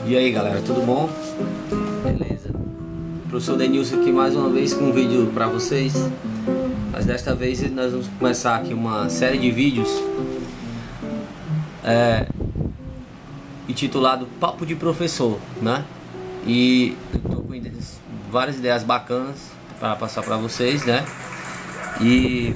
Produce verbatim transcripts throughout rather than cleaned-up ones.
E aí galera, tudo bom? Beleza? Professor Denilson aqui mais uma vez com um vídeo para vocês. Mas desta vez nós vamos começar aqui uma série de vídeos é, intitulado Papo de Professor, né? E eu tô com várias ideias bacanas para passar para vocês, né? E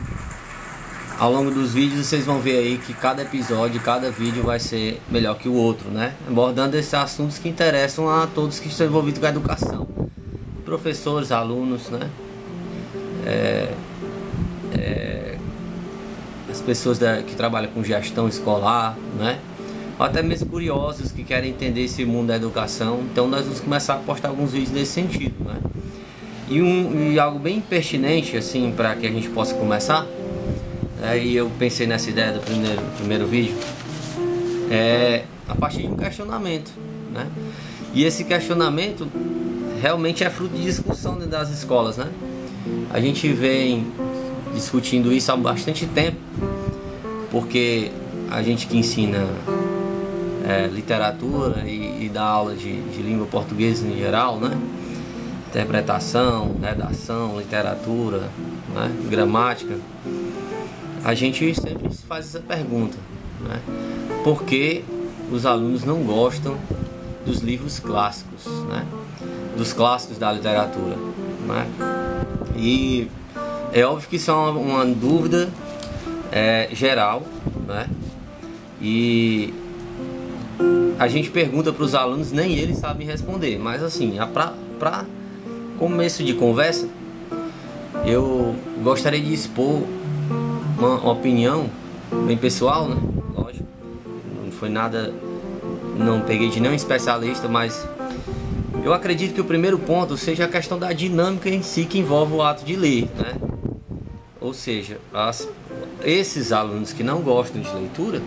ao longo dos vídeos vocês vão ver aí que cada episódio, cada vídeo vai ser melhor que o outro, né? Abordando esses assuntos que interessam a todos que estão envolvidos com a educação, professores, alunos, né? É, é, as pessoas da, que trabalham com gestão escolar, né? Ou até mesmo curiosos que querem entender esse mundo da educação. Então nós vamos começar a postar alguns vídeos nesse sentido, né? E, um, e algo bem pertinente assim para que a gente possa começar. Aí eu pensei nessa ideia do primeiro, primeiro vídeo, é a partir de um questionamento, né? E esse questionamento realmente é fruto de discussão dentro das escolas, né? A gente vem discutindo isso há bastante tempo, porque a gente que ensina é, literatura e, e dá aula de, de língua portuguesa em geral, né? Interpretação, redação, literatura, né? Gramática. A gente sempre se faz essa pergunta, né? Por que os alunos não gostam dos livros clássicos, né? Dos clássicos da literatura, né? E é óbvio que isso é uma, uma dúvida é, geral, né? E a gente pergunta para os alunos, nem eles sabem responder. Mas assim, para começo de conversa, eu gostaria de expor Uma, uma opinião bem pessoal, né? Lógico, não foi nada, não peguei de nenhum especialista, mas eu acredito que o primeiro ponto seja a questão da dinâmica em si que envolve o ato de ler, né? Ou seja, as, esses alunos que não gostam de leitura,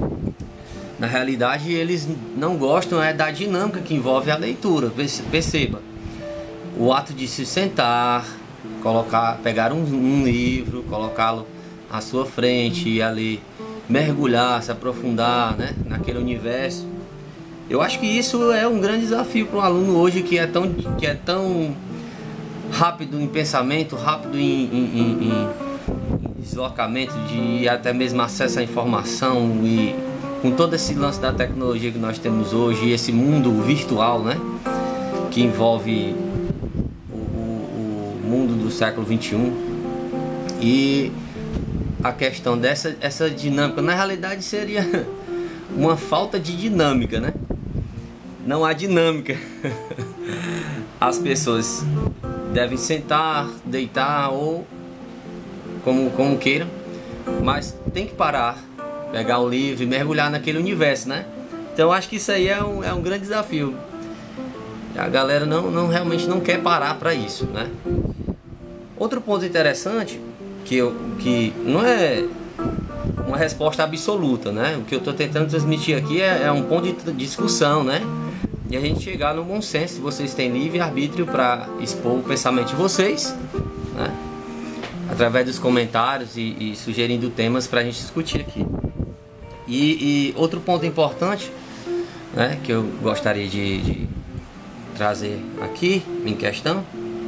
na realidade eles não gostam é da dinâmica que envolve a leitura. Perceba, o ato de se sentar, colocar, pegar um, um livro, colocá-lo à sua frente e ali mergulhar, se aprofundar, né, naquele universo. Eu acho que isso é um grande desafio para um aluno hoje que é tão, que é tão rápido em pensamento, rápido em, em, em, em deslocamento, de até mesmo acesso à informação, e com todo esse lance da tecnologia que nós temos hoje, esse mundo virtual, né, que envolve o, o, o mundo do século vinte e um. E a questão dessa essa dinâmica, na realidade seria uma falta de dinâmica, né? Não há dinâmica. As pessoas devem sentar, deitar ou como, como queiram, mas tem que parar, pegar um livro e mergulhar naquele universo, né? Então eu acho que isso aí é um, é um grande desafio. A galera não, não realmente não quer parar para isso, né? Outro ponto interessante, que, eu, que não é uma resposta absoluta, né? O que eu estou tentando transmitir aqui é, é um ponto de discussão, né? E a gente chegar no bom senso. Vocês têm livre-arbítrio para expor o pensamento de vocês, né? Através dos comentários e, e sugerindo temas para a gente discutir aqui. E, e outro ponto importante, né, que eu gostaria de, de trazer aqui em questão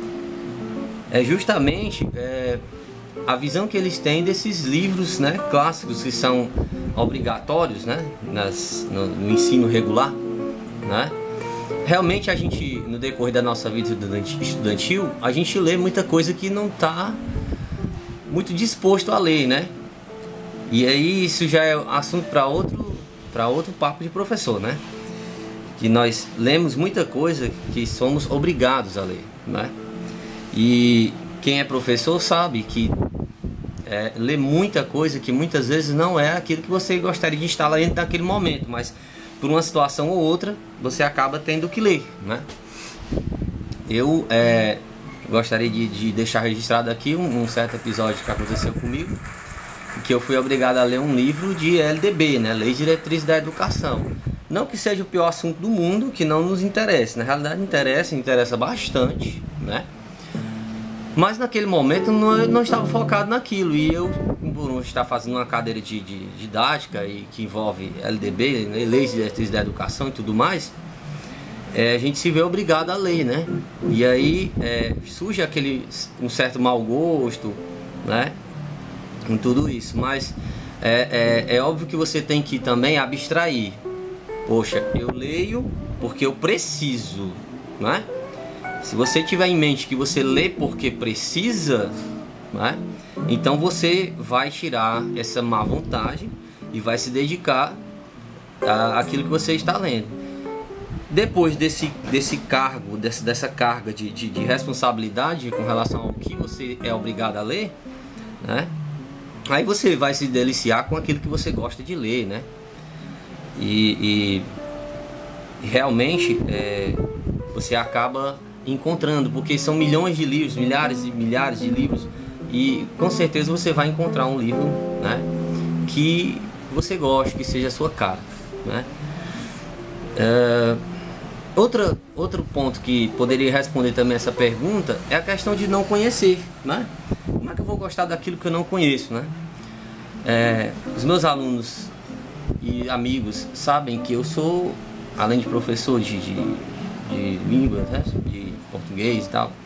é justamente é, a visão que eles têm desses livros, né, clássicos que são obrigatórios, né, nas, no, no ensino regular, né? Realmente a gente, no decorrer da nossa vida estudantil, a gente lê muita coisa que não está muito disposto a ler, né? E aí isso já é assunto para outro, para outro papo de professor, né? Que nós lemos muita coisa que somos obrigados a ler, né? E quem é professor sabe que é, lê muita coisa que muitas vezes não é aquilo que você gostaria de estar lendo naquele momento, mas por uma situação ou outra você acaba tendo que ler, né? Eu é, gostaria de, de deixar registrado aqui um, um certo episódio que aconteceu comigo, que eu fui obrigado a ler um livro de L D B, né? Lei Diretriz da Educação. Não que seja o pior assunto do mundo, que não nos interessa. Na realidade interessa, interessa bastante, né? Mas naquele momento não, eu não estava focado naquilo. E eu, por estar fazendo uma cadeira de, de didática e que envolve L D B, né, Leis Diretrizes da Educação e tudo mais, é, a gente se vê obrigado a ler, né? E aí é, surge aquele um certo mau gosto, né? Com tudo isso, mas é, é, é óbvio que você tem que também abstrair. Poxa, eu leio porque eu preciso, né? Se você tiver em mente que você lê porque precisa, né? Então você vai tirar essa má vontade e vai se dedicar àquilo que você está lendo. Depois desse, desse cargo, desse, dessa carga de, de, de responsabilidade com relação ao que você é obrigado a ler, né? Aí você vai se deliciar com aquilo que você gosta de ler, né? E, e realmente é, você acaba encontrando, porque são milhões de livros, milhares e milhares de livros, e com certeza você vai encontrar um livro, né, que você goste, que seja a sua cara, né? É, outra, outro ponto que poderia responder também essa pergunta é a questão de não conhecer, né? Como é que eu vou gostar daquilo que eu não conheço, né? É, os meus alunos e amigos sabem que eu sou, além de professor de, de, de línguas, né, de português e tal,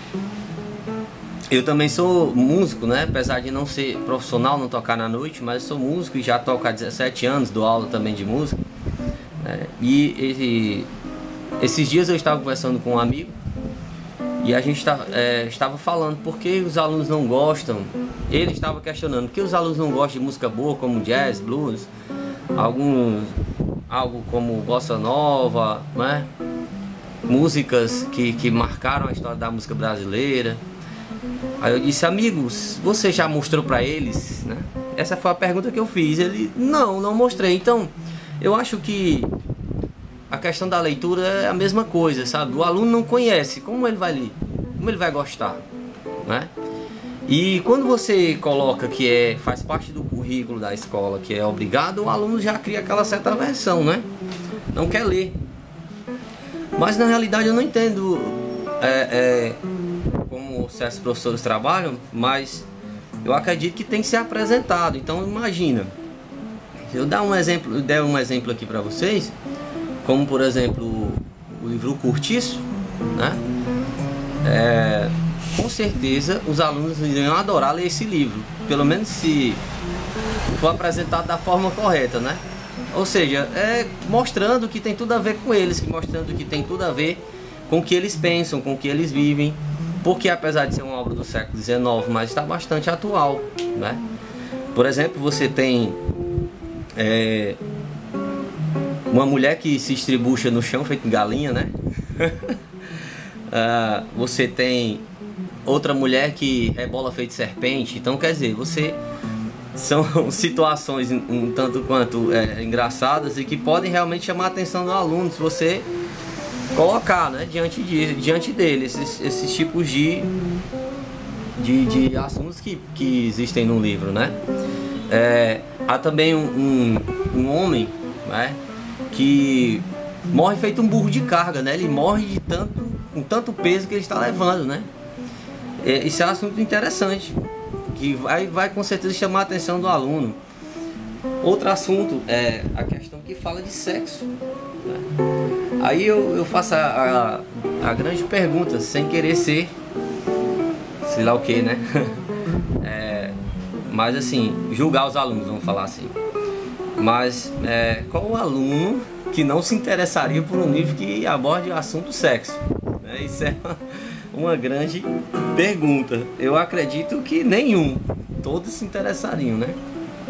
eu também sou músico, né? Apesar de não ser profissional, não tocar na noite, mas eu sou músico e já toco há dezessete anos, dou aula também de música, né? E, e esses dias eu estava conversando com um amigo e a gente tá, é, estava falando por que os alunos não gostam. Ele estava questionando por que os alunos não gostam de música boa como jazz, blues, alguns, algo como bossa nova, né? Músicas que, que marcaram a história da música brasileira. Aí eu disse, amigos, você já mostrou para eles, né? Essa foi a pergunta que eu fiz. Ele, não, não mostrei. Então, eu acho que a questão da leitura é a mesma coisa, sabe? O aluno não conhece, como ele vai ler? Como ele vai gostar, né? E quando você coloca que é, faz parte do currículo da escola, que é obrigado, o aluno já cria aquela certa aversão, né? Não quer ler. Mas na realidade eu não entendo é, é, como certos professores trabalham, mas eu acredito que tem que ser apresentado. Então imagina, se eu dar um exemplo, eu der um exemplo aqui para vocês, como por exemplo o livro Curtiço, né? É, com certeza os alunos iriam adorar ler esse livro, pelo menos se for apresentado da forma correta, né? Ou seja, é mostrando que tem tudo a ver com eles, mostrando que tem tudo a ver com o que eles pensam, com o que eles vivem, porque apesar de ser uma obra do século dezenove, mas está bastante atual, né? Por exemplo, você tem é, uma mulher que se estribucha no chão feito galinha, né? uh, você tem outra mulher que rebola feito serpente. Então quer dizer, você são situações um tanto quanto é, engraçadas e que podem realmente chamar a atenção do aluno se você colocar, né, diante, de, diante dele esses, esses tipos de, de, de assuntos que, que existem no livro, né? É, há também um, um, um homem, né, que morre feito um burro de carga, né? Ele morre de tanto, com tanto peso que ele está levando, né? É, isso é um assunto interessante, que vai, vai com certeza chamar a atenção do aluno. Outro assunto é a questão que fala de sexo, né? Aí eu, eu faço a, a, a grande pergunta, sem querer ser sei lá o que, né? É, mas assim, julgar os alunos, vamos falar assim. Mas é, qual o aluno que não se interessaria por um livro que aborde o assunto sexo, né? Isso é uma, uma grande pergunta. Eu acredito que nenhum, todos se interessariam, né?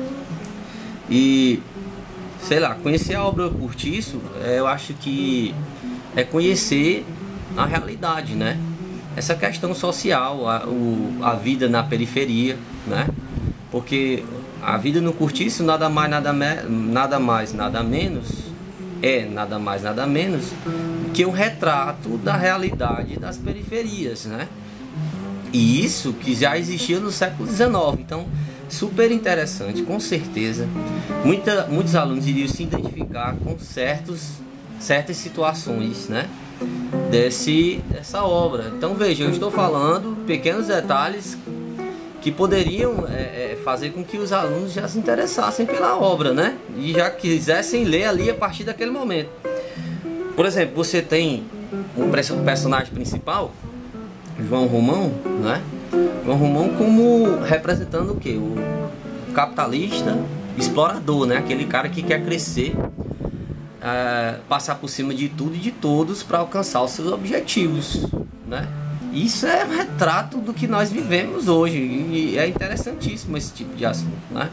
E sei lá, conhecer a obra Curtiço, é, eu acho que é conhecer a realidade, né? Essa questão social, a, o, a vida na periferia, né? Porque a vida no Curtiço nada mais, nada, me, nada mais, nada menos é nada mais, nada menos que um retrato da realidade das periferias, né? E isso que já existia no século dezenove. Então, super interessante, com certeza. Muita, muitos alunos iriam se identificar com certos, certas situações, né? Desse, dessa obra. Então, veja, eu estou falando pequenos detalhes que poderiam é, é, fazer com que os alunos já se interessassem pela obra, né? E já quisessem ler ali a partir daquele momento. Por exemplo, você tem o personagem principal, João Romão, né? João Romão como representando o que? O capitalista explorador, né? Aquele cara que quer crescer, é, passar por cima de tudo e de todos para alcançar os seus objetivos, né? Isso é um retrato do que nós vivemos hoje e é interessantíssimo esse tipo de assunto, né?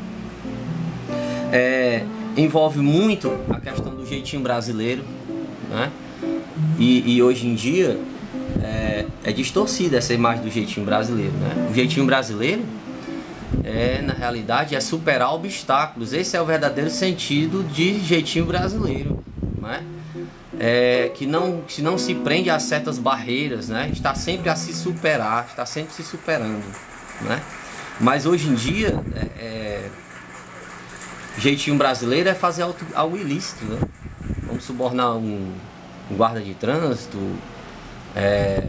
É, envolve muito a questão do jeitinho brasileiro, né? E, e hoje em dia é, é distorcida essa imagem do jeitinho brasileiro, né? O jeitinho brasileiro é, na realidade, é superar obstáculos. Esse é o verdadeiro sentido de jeitinho brasileiro, né? É, que não, que não se prende a certas barreiras, né? Está sempre a se superar, está sempre se superando, né? Mas hoje em dia, é, é, jeitinho brasileiro é fazer algo, algo ilícito, né? Vamos subornar um, um guarda de trânsito, é,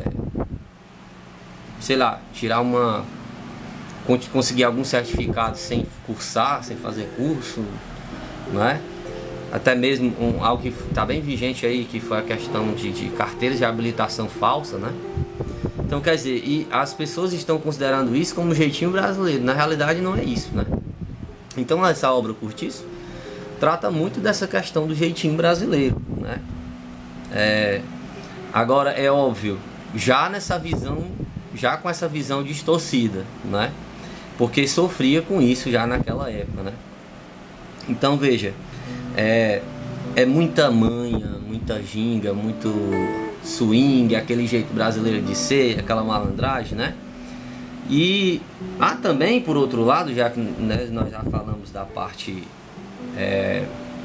sei lá, tirar uma, conseguir algum certificado sem cursar, sem fazer curso, não é? Até mesmo um, algo que está bem vigente aí, que foi a questão de, de carteiras de habilitação falsa, né? Então, quer dizer, e as pessoas estão considerando isso como jeitinho brasileiro. Na realidade não é isso, né? Então essa obra Curtiço trata muito dessa questão do jeitinho brasileiro, né? É, agora é óbvio, já nessa visão, já com essa visão distorcida, né? Porque sofria com isso já naquela época, né? Então veja, é, é muita manha, muita ginga, muito swing, aquele jeito brasileiro de ser, aquela malandragem, né? E há também, por outro lado, já que, né, nós já falamos da parte é,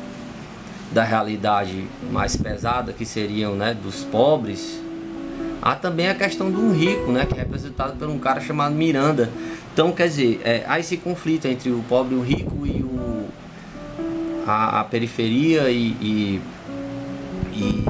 da realidade mais pesada, que seriam, né, dos pobres, há também a questão do rico, né, que é representado por um cara chamado Miranda. Então, quer dizer, é, há esse conflito entre o pobre e o rico e o, a, a periferia e, e, e,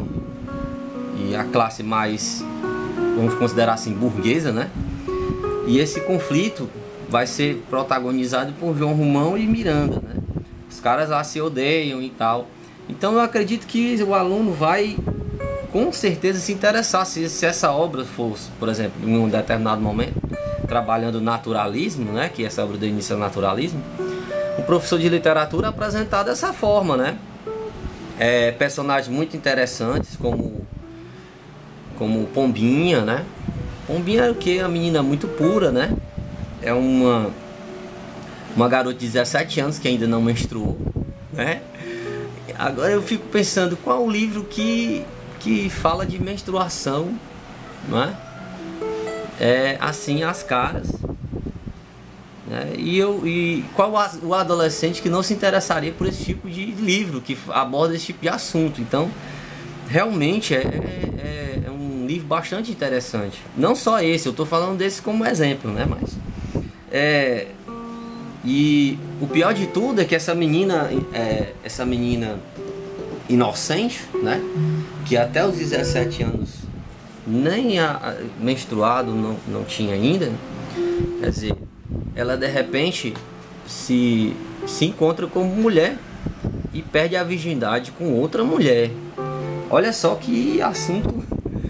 e a classe mais, vamos considerar assim, burguesa, né? E esse conflito vai ser protagonizado por João Romão e Miranda, né? Os caras lá se odeiam e tal. Então eu acredito que o aluno vai com certeza se interessar se, se essa obra fosse, por exemplo, em um determinado momento, trabalhando naturalismo, né? Que essa obra do início é o naturalismo. O professor de literatura apresentar dessa forma, né? É, personagens muito interessantes como, como Pombinha, né? Pombinha é o que? A menina muito pura, né? É uma, uma garota de dezessete anos que ainda não menstruou, né? Agora eu fico pensando, qual o livro que, que fala de menstruação, não é? É assim as caras, né? E, eu, e qual o adolescente que não se interessaria por esse tipo de livro que aborda esse tipo de assunto? Então, realmente é, é, é um livro bastante interessante. Não só esse, eu estou falando desse como exemplo, né? Mas é, e o pior de tudo é que essa menina, é, essa menina inocente, né? Que até os dezessete anos nem a, a, menstruado não, não tinha ainda. Quer dizer, ela de repente se, se encontra como mulher e perde a virgindade com outra mulher. Olha só que assunto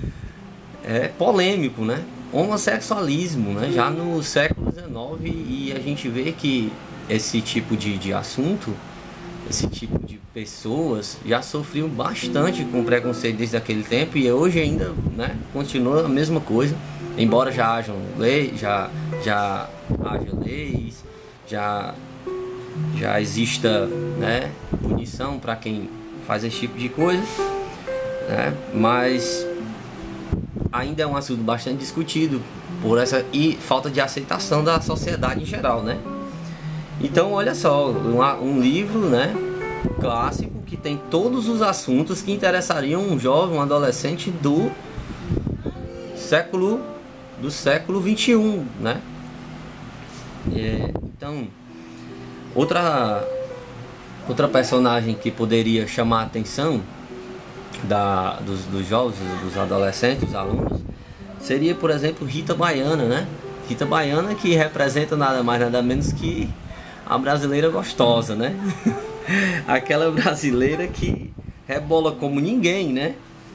é polêmico, né? Homossexualismo, né? Já no século dezenove, e a gente vê que esse tipo de, de assunto, esse tipo de pessoas já sofriam bastante com preconceito desde aquele tempo, e hoje ainda, né, continua a mesma coisa, embora já hajam lei, já, já haja leis, já, já exista, né, punição para quem faz esse tipo de coisa, né, mas ainda é um assunto bastante discutido por essa e falta de aceitação da sociedade em geral, né? Então, olha só, um, um livro, né, clássico que tem todos os assuntos que interessariam um jovem, um adolescente do século do século vinte e um, né? É, então, outra outra personagem que poderia chamar a atenção da, dos, dos jovens, dos adolescentes, dos alunos, seria, por exemplo, Rita Baiana, né? Rita Baiana, que representa nada mais nada menos que a brasileira gostosa, né? Aquela brasileira que rebola como ninguém, né?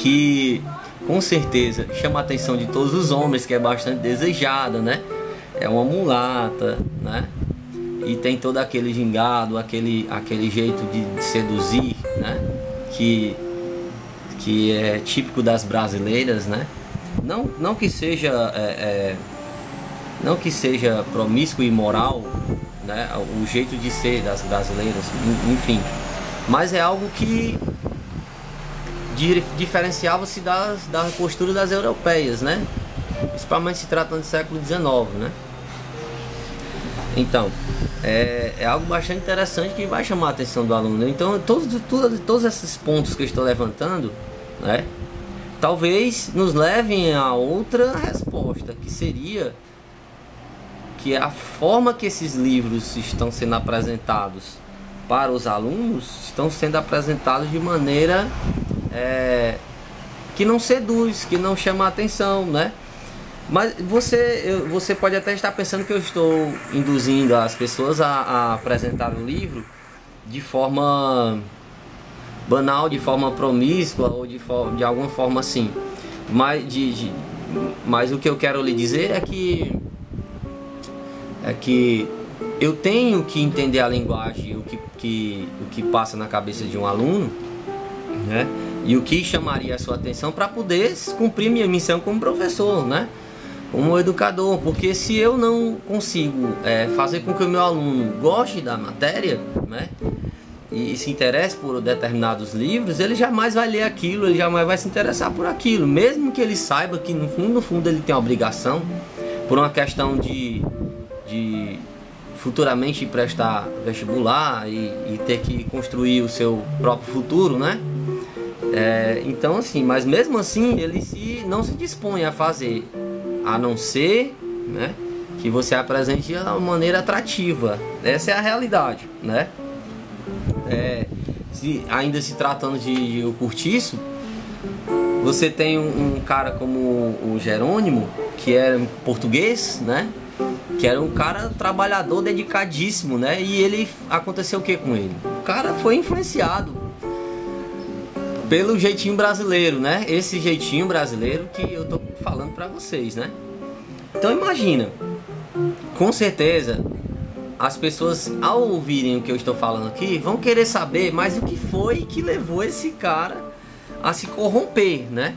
que com certeza chama a atenção de todos os homens, que é bastante desejada, né? É uma mulata, né? E tem todo aquele gingado, aquele, aquele jeito de seduzir, né? Que, que é típico das brasileiras, né? Não, não que seja é, é, não que seja promíscuo e imoral, né? O jeito de ser das brasileiras, enfim, mas é algo que diferenciava-se das, da postura das europeias, né? Principalmente se tratando do século dezenove, né? Então, é, é algo bastante interessante que vai chamar a atenção do aluno. Então, todos, todos, todos esses pontos que eu estou levantando, né, talvez nos levem a outra resposta, que seria que a forma que esses livros estão sendo apresentados para os alunos estão sendo apresentados de maneira é, que não seduz, que não chama a atenção, né? Mas você, você pode até estar pensando que eu estou induzindo as pessoas a, a apresentar o livro de forma banal, de forma promíscua ou de, forma, de alguma forma assim. Mas, de, de, mas o que eu quero lhe dizer é que, é que eu tenho que entender a linguagem, o que, que, o que passa na cabeça de um aluno, né? E o que chamaria a sua atenção para poder cumprir minha missão como professor, né? Como educador, porque se eu não consigo é, fazer com que o meu aluno goste da matéria, né, e se interesse por determinados livros, ele jamais vai ler aquilo, ele jamais vai se interessar por aquilo, mesmo que ele saiba que no fundo, no fundo ele tem a obrigação, por uma questão de, de futuramente prestar vestibular e, e ter que construir o seu próprio futuro, né? É, então assim, mas mesmo assim ele se, não se dispõe a fazer, a não ser, né, que você apresente de uma maneira atrativa. Essa é a realidade, né? É, se, ainda se tratando de, de o curtiço, você tem um, um cara como o Jerônimo, que era português, né? Que era um cara trabalhador, dedicadíssimo, né? E ele, aconteceu o que com ele? O cara foi influenciado pelo jeitinho brasileiro, né? Esse jeitinho brasileiro que eu tô falando pra vocês, né? Então imagina, com certeza as pessoas, ao ouvirem o que eu estou falando aqui, vão querer saber mais o que foi que levou esse cara a se corromper, né?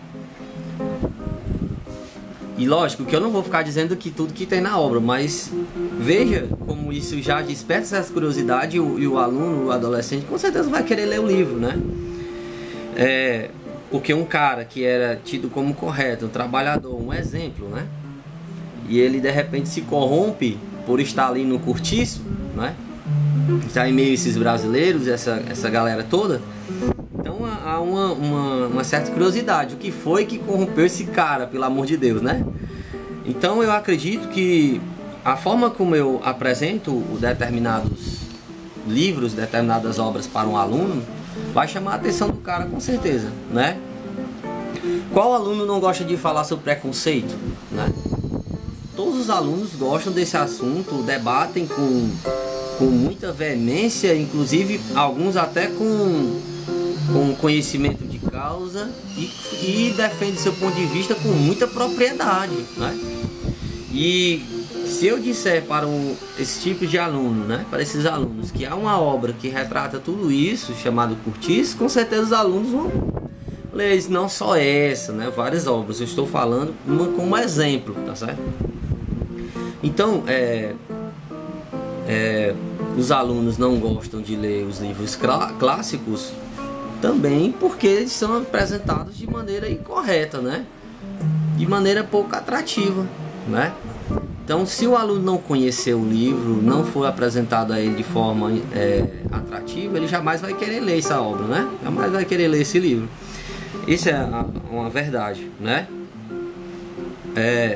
E lógico que eu não vou ficar dizendo que tudo que tem na obra, mas veja como isso já desperta essa curiosidade, e o, e o aluno, o adolescente, com certeza vai querer ler o livro, né? É, porque um cara que era tido como correto, um trabalhador, um exemplo, né? E ele de repente se corrompe por estar ali no cortiço, né? Está em meio a esses brasileiros, essa, essa galera toda. Então há uma, uma, uma certa curiosidade. O que foi que corrompeu esse cara, pelo amor de Deus, né? Então eu acredito que a forma como eu apresento determinados livros, determinadas obras para um aluno, vai chamar a atenção do cara com certeza, né? Qual aluno não gosta de falar sobre preconceito, né? Todos os alunos gostam desse assunto, debatem com, com muita veemência, inclusive alguns até com, com conhecimento de causa, e, e defendem seu ponto de vista com muita propriedade, né? E se eu disser para um, esse tipo de aluno, né, para esses alunos, que há uma obra que retrata tudo isso, chamado Cortiço, com certeza os alunos vão ler, não só essa, né, várias obras. Eu estou falando uma como exemplo, tá certo? Então, é, é, os alunos não gostam de ler os livros clássicos também porque eles são apresentados de maneira incorreta, né, de maneira pouco atrativa, né? Então, se o aluno não conhecer o livro, não for apresentado a ele de forma é, atrativa, ele jamais vai querer ler essa obra, né? Jamais vai querer ler esse livro. Isso é a, uma verdade, né? É,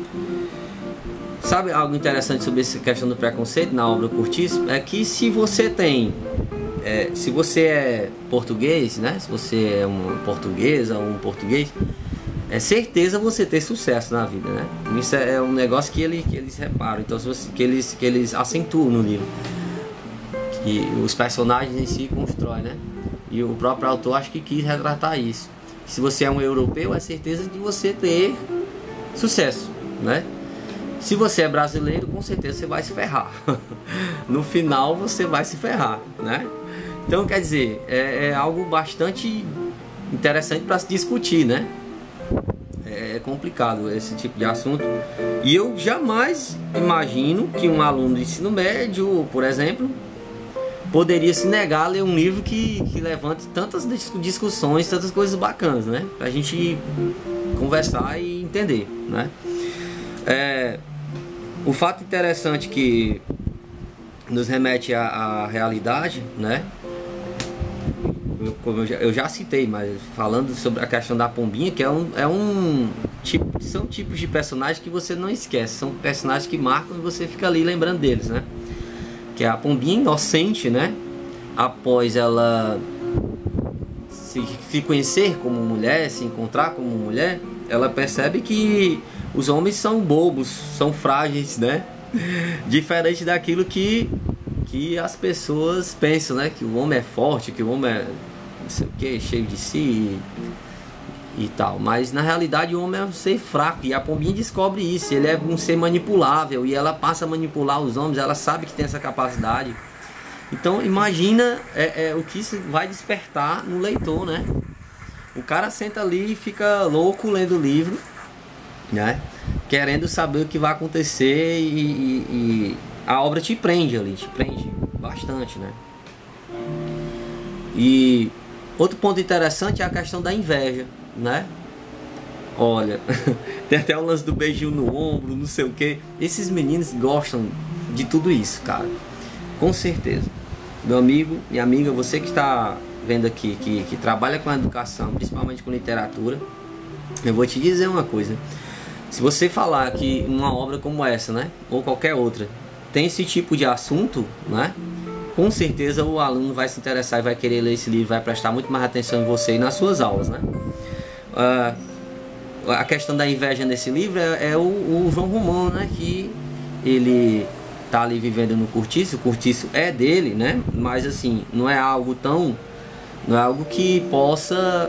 sabe algo interessante sobre essa questão do preconceito na obra Cortiço? É que se você tem, é, se você é português, né? Se você é uma portuguesa ou um português, é certeza você ter sucesso na vida, né? Isso é um negócio que, ele, que eles reparam, então se você, que, eles, que eles acentuam no livro, que os personagens em si constroem, né? E o próprio autor acho que quis retratar isso. Se você é um europeu, é certeza de você ter sucesso, né? Se você é brasileiro, com certeza você vai se ferrar. No final você vai se ferrar, né? Então, quer dizer, é, é algo bastante interessante para se discutir, né? É complicado esse tipo de assunto. E eu jamais imagino que um aluno de ensino médio, por exemplo, poderia se negar a ler um livro que, que levante tantas discussões, tantas coisas bacanas, né? Pra gente conversar e entender, né? É, o fato interessante que nos remete à, à realidade, né? Eu, como eu, já, eu já citei, mas falando sobre a questão da pombinha, que é um, é um tipo, são tipos de personagens que você não esquece, são personagens que marcam e você fica ali lembrando deles, né? Que é a pombinha inocente, né? Após ela se, se conhecer como mulher, se encontrar como mulher, ela percebe que os homens são bobos, são frágeis, né? Diferente daquilo que, que as pessoas pensam, né? Que o homem é forte, que o homem é não sei o que, cheio de si e, e tal. Mas na realidade o homem é um ser fraco e a pombinha descobre isso. Ele é um ser manipulável e ela passa a manipular os homens, ela sabe que tem essa capacidade. Então imagina é, é, o que isso vai despertar no leitor, né? O cara senta ali e fica louco lendo o livro, né? Querendo saber o que vai acontecer e, e, e a obra te prende ali, te prende bastante, né? E outro ponto interessante é a questão da inveja, né? Olha, tem até o lance do beijinho no ombro, não sei o que. Esses meninos gostam de tudo isso, cara. Com certeza. Meu amigo e amiga, você que está vendo aqui, que, que trabalha com a educação, principalmente com literatura, eu vou te dizer uma coisa. Se você falar que uma obra como essa, né, ou qualquer outra, tem esse tipo de assunto, né, com certeza o aluno vai se interessar e vai querer ler esse livro, vai prestar muito mais atenção em você e nas suas aulas, né. Uh, a questão da inveja nesse livro é, é o, o João Romão, né, que ele tá ali vivendo no cortiço, o cortiço é dele, né, mas assim, não é algo tão, não é algo que possa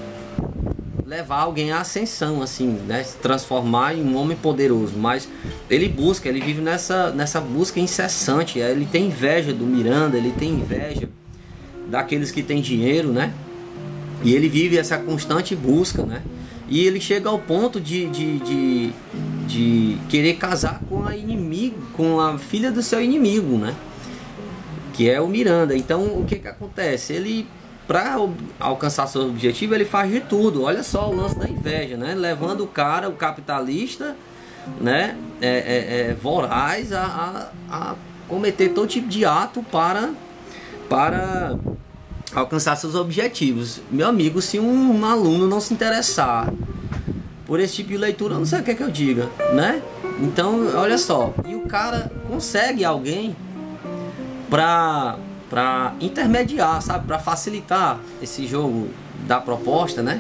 levar alguém à ascensão, assim, né, se transformar em um homem poderoso, mas ele busca, ele vive nessa, nessa busca incessante, ele tem inveja do Miranda, ele tem inveja daqueles que têm dinheiro, né, e ele vive essa constante busca, né, e ele chega ao ponto de, de, de, de querer casar com a inimigo, com a filha do seu inimigo, né, que é o Miranda. Então o que que acontece? Ele, para alcançar seu objetivo, ele faz de tudo. Olha só o lance da inveja, né? Levando o cara, o capitalista, né, é, é, é, voraz a, a, a cometer todo tipo de ato para, para alcançar seus objetivos. Meu amigo, se um, um aluno não se interessar por esse tipo de leitura, eu não sei o que é que eu diga, né? Então, olha só, e o cara consegue alguém para para intermediar, sabe, para facilitar esse jogo da proposta, né?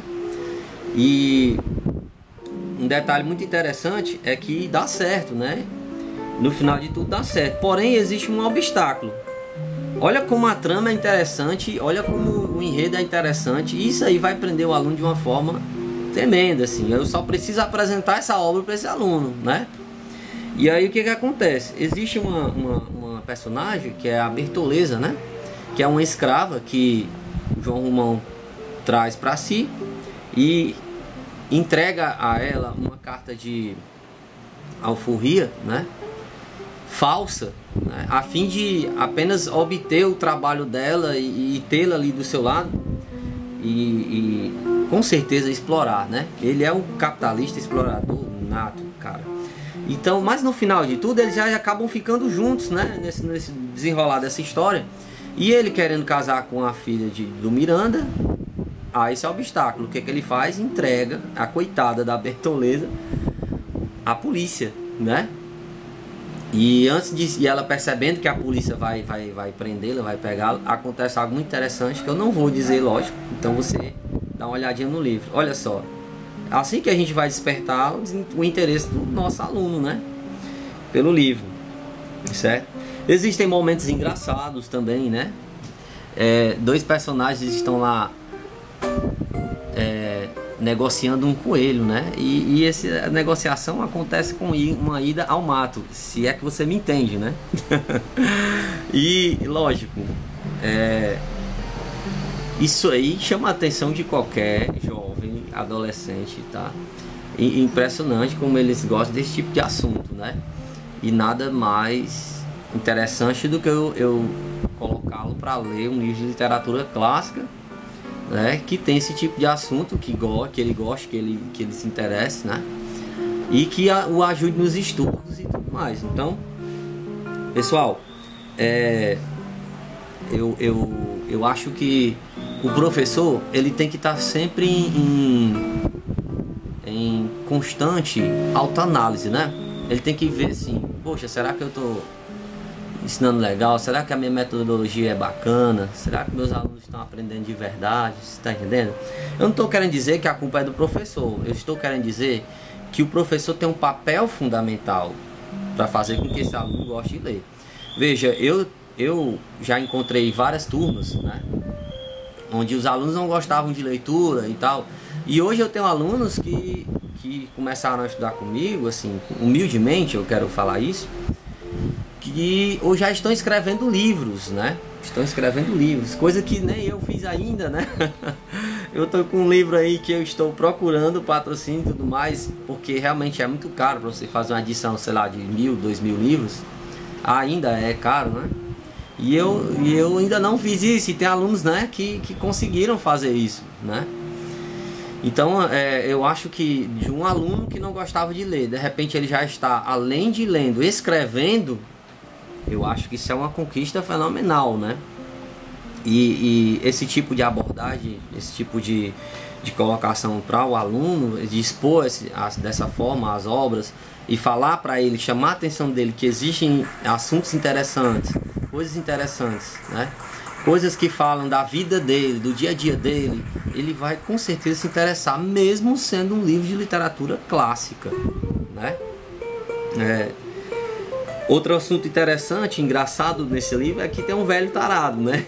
E um detalhe muito interessante é que dá certo, né? No final de tudo dá certo. Porém, existe um obstáculo. Olha como a trama é interessante, olha como o enredo é interessante. E isso aí vai prender o aluno de uma forma tremenda, assim. Eu só preciso apresentar essa obra para esse aluno, né? E aí o que que acontece? Existe uma, uma, uma personagem que é a Bertoleza, né? Que é uma escrava que João Romão traz para si e entrega a ela uma carta de alforria, né? Falsa, né? A fim de apenas obter o trabalho dela e, e tê-la ali do seu lado e, e com certeza explorar, né? Ele é um capitalista explorador nato, cara. Então, mas no final de tudo eles já acabam ficando juntos, né? Nesse, nesse desenrolar dessa história. E ele querendo casar com a filha de, do Miranda, há esse obstáculo. O que, que ele faz? Entrega a coitada da Bertoleza à polícia, né? E antes de e ela percebendo que a polícia vai, vai, vai prendê-la, vai pegá-la, acontece algo muito interessante que eu não vou dizer, lógico. Então você dá uma olhadinha no livro. Olha só. Assim que a gente vai despertar o interesse do nosso aluno, né? Pelo livro, certo? Existem momentos engraçados também, né? É, dois personagens estão lá é, negociando um coelho, né? E, e essa negociação acontece com uma ida ao mato, se é que você me entende, né? E lógico, é, isso aí chama a atenção de qualquer jovem, adolescente, tá? E impressionante como eles gostam desse tipo de assunto, né? E nada mais interessante do que eu, eu colocá-lo para ler um livro de literatura clássica, né, que tem esse tipo de assunto que, go que ele gosta, que ele, que ele se interesse, né, e que a, o ajude nos estudos e tudo mais. Então, pessoal, é, eu, eu, eu acho que o professor ele tem que estar sempre em, em constante autoanálise, né? Ele tem que ver assim, poxa, será que eu estou ensinando legal? Será que a minha metodologia é bacana? Será que meus alunos estão aprendendo de verdade? Você está entendendo? Eu não estou querendo dizer que a culpa é do professor. Eu estou querendo dizer que o professor tem um papel fundamental para fazer com que esse aluno goste de ler. Veja, eu, eu já encontrei várias turmas, né, onde os alunos não gostavam de leitura e tal. E hoje eu tenho alunos que, que começaram a estudar comigo, assim, humildemente eu quero falar isso, que ou já estão escrevendo livros, né? Estão escrevendo livros, coisa que nem eu fiz ainda, né? Eu tô com um livro aí que eu estou procurando patrocínio e tudo mais, porque realmente é muito caro para você fazer uma edição, sei lá, de mil, dois mil livros. Ainda é caro, né? E eu, e eu ainda não fiz isso, e tem alunos, né, que, que conseguiram fazer isso, né? Então, é, eu acho que de um aluno que não gostava de ler, de repente ele já está, além de lendo, escrevendo. Eu acho que isso é uma conquista fenomenal, né? E, e esse tipo de abordagem, esse tipo de, de colocação para o aluno, de expor esse, as, dessa forma as obras e falar para ele, chamar a atenção dele que existem assuntos interessantes, coisas interessantes, né? Coisas que falam da vida dele, do dia a dia dele, ele vai com certeza se interessar, mesmo sendo um livro de literatura clássica, né? É... Outro assunto interessante, engraçado nesse livro é que tem um velho tarado, né?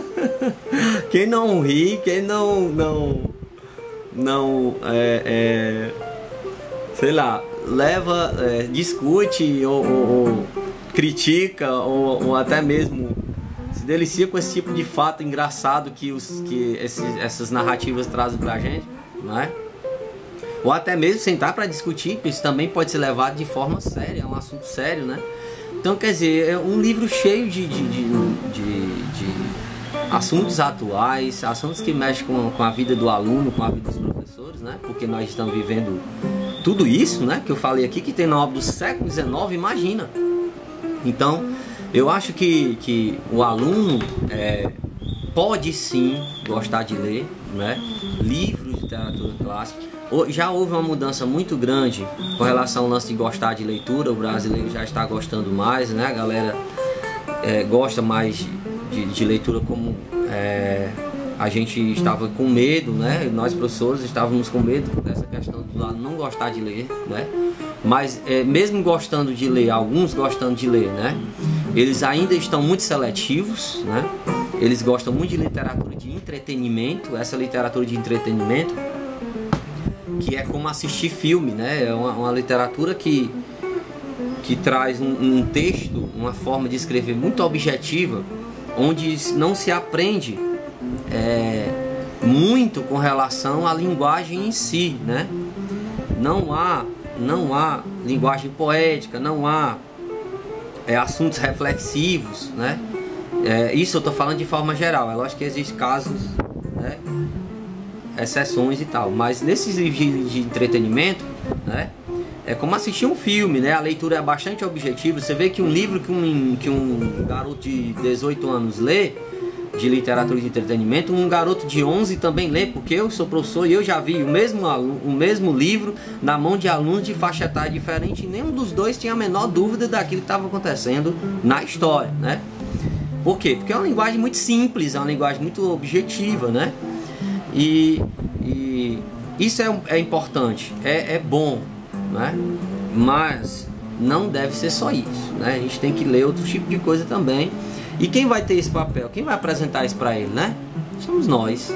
Quem não ri, quem não, não, não, é, é, sei lá, leva, é, discute ou, ou, ou critica ou, ou até mesmo se delicia com esse tipo de fato engraçado que, os, que esses, essas narrativas trazem pra gente, não é? Ou até mesmo sentar para discutir, porque isso também pode ser levado de forma séria, é um assunto sério, né? Então, quer dizer, é um livro cheio de, de, de, de, de assuntos atuais, assuntos que mexem com, com a vida do aluno, com a vida dos professores, né? Porque nós estamos vivendo tudo isso, né? Que eu falei aqui, que tem na obra do século dezenove, imagina. Então, eu acho que, que o aluno é, pode sim gostar de ler, né? Livros de literatura clássica. Já houve uma mudança muito grande com relação ao lance de gostar de leitura. O brasileiro já está gostando mais, né? A galera é, gosta mais de, de leitura, como é, a gente estava com medo, né? Nós professores estávamos com medo dessa questão do aluno não gostar de ler, né? Mas é, mesmo gostando de ler, alguns gostando de ler, né? Eles ainda estão muito seletivos, né? Eles gostam muito de literatura de entretenimento, essa literatura de entretenimento, que é como assistir filme, né? É uma, uma literatura que, que traz um, um texto, uma forma de escrever muito objetiva, onde não se aprende é, muito com relação à linguagem em si, né? Não há, não há linguagem poética, não há é, assuntos reflexivos, né? É, isso eu estou falando de forma geral. É lógico que existem casos, né, exceções e tal, mas nesses livros de, de entretenimento, né, é como assistir um filme, né? A leitura é bastante objetiva. Você vê que um livro que um, que um garoto de dezoito anos lê, de literatura de entretenimento, um garoto de onze também lê, porque eu sou professor e eu já vi o mesmo, aluno, o mesmo livro na mão de alunos de faixa etária diferente, e nenhum dos dois tinha a menor dúvida daquilo que estava acontecendo na história, né? Por quê? Porque é uma linguagem muito simples, é uma linguagem muito objetiva, né? E, e isso é, é importante, é, é bom, né? Mas não deve ser só isso, né? A gente tem que ler outro tipo de coisa também. E quem vai ter esse papel? Quem vai apresentar isso para ele, né? Somos nós, os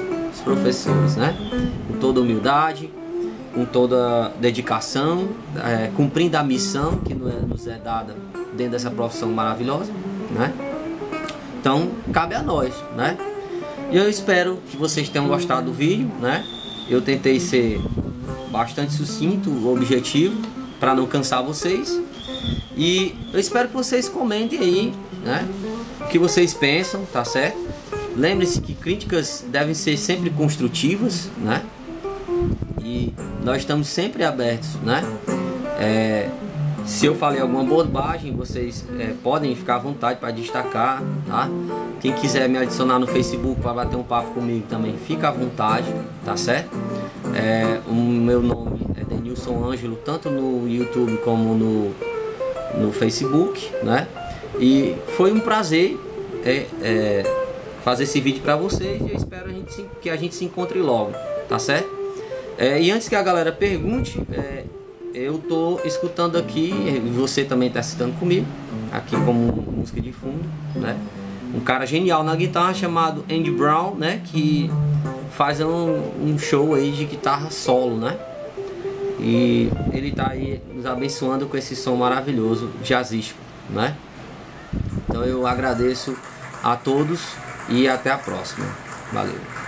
professores, né? Com toda humildade, com toda dedicação, é, cumprindo a missão que nos é dada dentro dessa profissão maravilhosa, né? Então cabe a nós, né? E eu espero que vocês tenham gostado do vídeo, né? Eu tentei ser bastante sucinto, objetivo, para não cansar vocês. E eu espero que vocês comentem aí, né, o que vocês pensam, tá certo? Lembre-se que críticas devem ser sempre construtivas, né? E nós estamos sempre abertos, né? É, se eu falei alguma bobagem, vocês é, podem ficar à vontade para destacar, tá? Quem quiser me adicionar no Facebook para bater um papo comigo também, fica à vontade, tá certo? É, o meu nome é Denilson Ângelo, tanto no YouTube como no, no Facebook, né? E foi um prazer é, é, fazer esse vídeo para vocês e eu espero a gente se, que a gente se encontre logo, tá certo? É, e antes que a galera pergunte, é, eu tô escutando aqui, você também tá citando comigo, aqui como música de fundo, né? Um cara genial na guitarra chamado Andy Brown, né? Que faz um, um show aí de guitarra solo, né? E ele tá aí nos abençoando com esse som maravilhoso, jazzístico, né? Então eu agradeço a todos e até a próxima. Valeu!